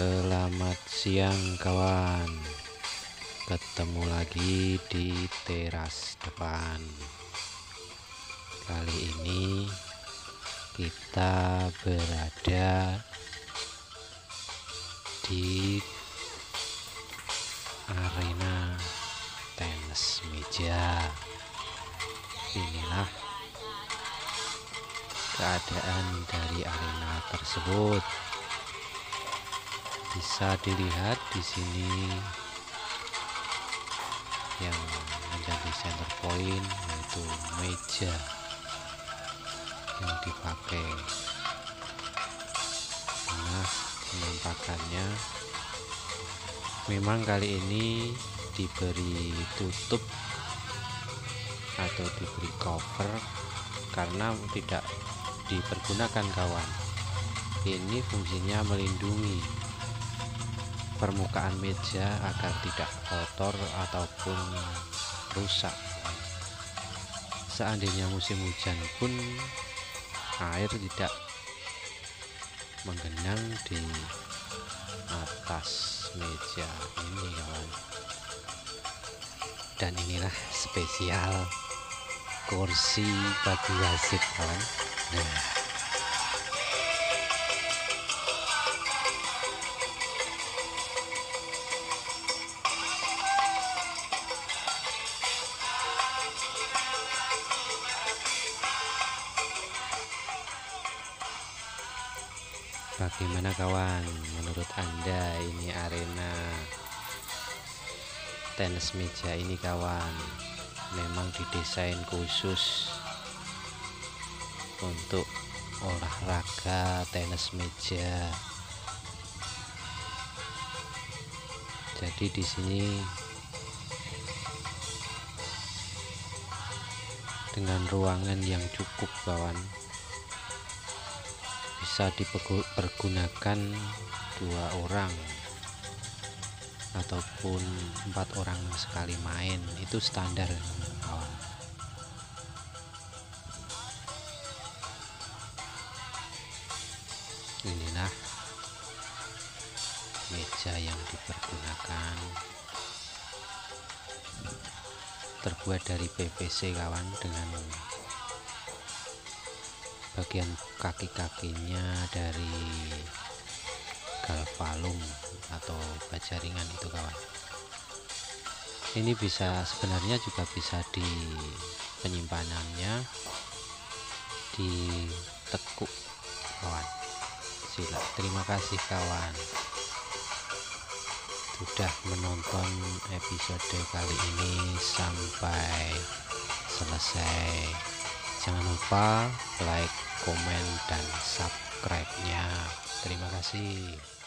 Selamat siang kawan. Ketemu lagi di teras depan. Kali ini kita berada di arena tenis meja. Inilah keadaan dari arena tersebut. Bisa dilihat di sini yang menjadi center point yaitu meja yang dipakai. Nah, penampakannya memang kali ini diberi tutup atau diberi cover karena tidak dipergunakan kawan. Ini fungsinya melindungi permukaan meja agar tidak kotor ataupun rusak. Seandainya musim hujan pun air tidak menggenang di atas meja ini kawan. Dan inilah spesial kursi bagi wasit kawan. Nah, bagaimana kawan, menurut Anda ini arena tenis meja ini kawan? Memang didesain khusus untuk olahraga tenis meja. Jadi di sini dengan ruangan yang cukup kawan, bisa dipergunakan 2 orang ataupun 4 orang sekali main, itu standar kawan. Inilah meja yang dipergunakan, terbuat dari PVC kawan, dengan bagian kaki-kakinya dari galvalum atau baja ringan itu kawan. Ini bisa, sebenarnya juga bisa di penyimpanannya di tekuk kawan. Terima kasih kawan sudah menonton episode kali ini sampai selesai. Jangan lupa like, komen, dan subscribe-nya. Terima kasih.